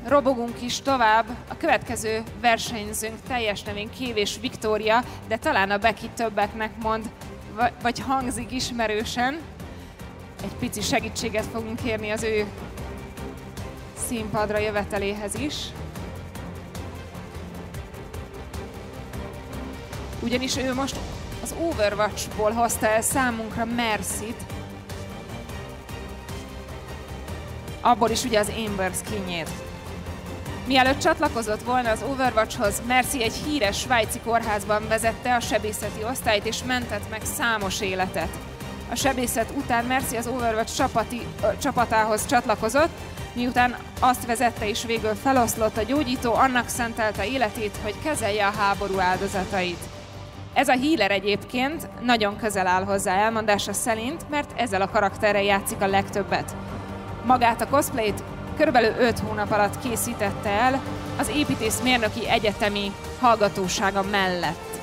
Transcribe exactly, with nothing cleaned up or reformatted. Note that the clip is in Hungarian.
robogunk is tovább. A következő versenyzőnk teljes nevén Kévés Viktória, de talán a Becky többeknek mond, vagy hangzik ismerősen. Egy pici segítséget fogunk kérni az ő színpadra jöveteléhez is. Ugyanis ő most az Overwatchból hozta el számunkra Mercyt, abból is ugye az Amber skinjét. Mielőtt csatlakozott volna az Overwatchhoz, Mercy egy híres svájci kórházban vezette a sebészeti osztályt és mentett meg számos életet. A sebészet után Mercy az Overwatch csapati, ö, csapatához csatlakozott, miután azt vezette és végül feloszlott a gyógyító, annak szentelte életét, hogy kezelje a háború áldozatait. Ez a healer egyébként nagyon közel áll hozzá elmondása szerint, mert ezzel a karakterrel játszik a legtöbbet. Magát a cosplayt körülbelül öt hónap alatt készítette el az építészmérnöki egyetemi hallgatósága mellett.